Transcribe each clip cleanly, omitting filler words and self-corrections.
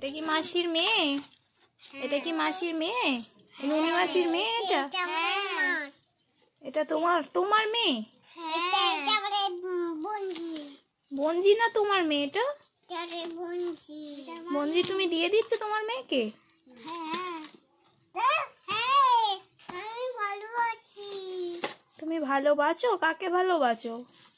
এটা কি মাসির মেয়ে? এটা কি মাসির মেয়ে? নুনি মাসির মেয়ে এটা? এটা তোমার মেয়ে? বঞ্জি না তোমার মেয়ে এটা? বঞ্জি তুমি দিয়ে দিচ্ছ তোমার মেয়েকে? তুমি ভালোবাসো? কাকে ভালোবাসো?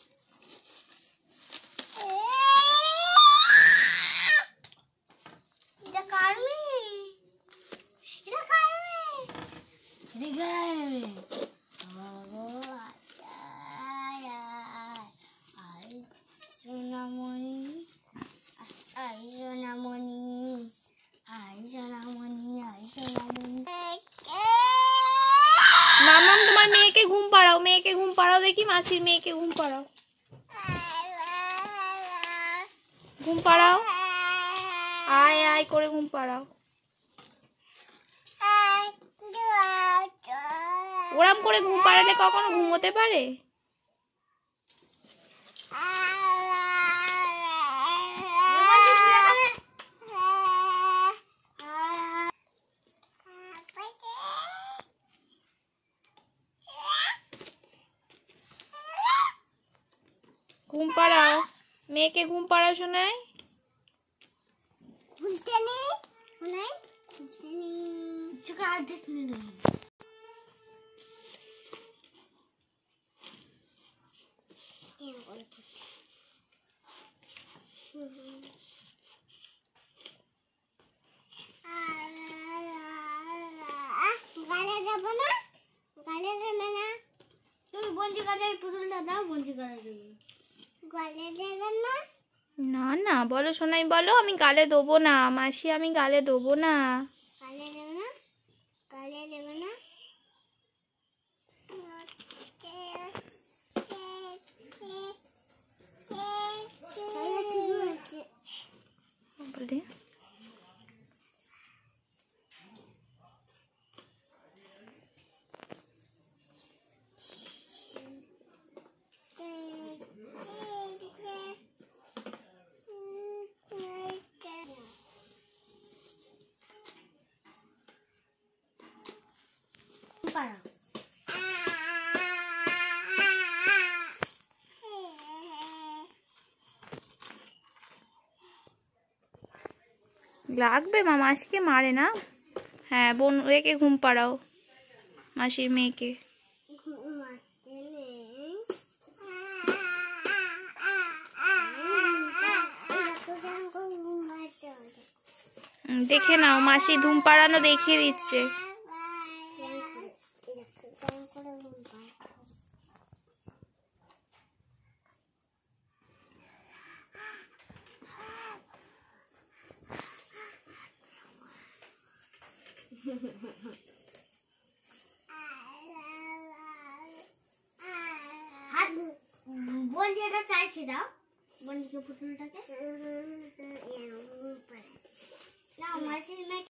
মামাম তোমার মেয়েকে ঘুম পাড়াও, মেয়েকে ঘুম পাড়াও দেখি, মাসির মেয়েকে ঘুম পাড়াও, ঘুম পাড়াও, আয় আয় করে ঘুম পাড়াও। ওরম করে ঘুম পাড়ালে কখনো ঘুমোতে পারে? ঘুম পাড়াও, মেয়েকে ঘুম পাড়াও শোনায়। গালে যাব না, গালে দেবে না। তুমি বঞ্জি গালে পুতুলটা দাও, বঞ্জি গালে দেবে। গালে দেবে না? না না বলো শোনাই, বলো আমি গালে দেবো না মাসি, আমি গালে দেবো না। গালে দেবে না, গালে দেবে না। বলে লাগবে মা, মাসিকে মারে না। হ্যাঁ বোন একে ঘুম পাড়াও, মাসির মেয়েকে। দেখে নাও, মাসি ঘুম পাড়ানো দেখিয়ে দিচ্ছে। হাত বঞ্জি এটা চাইছি দাও, বঞ্জিকে পুতুলটাকে না মাসির মেয়ে।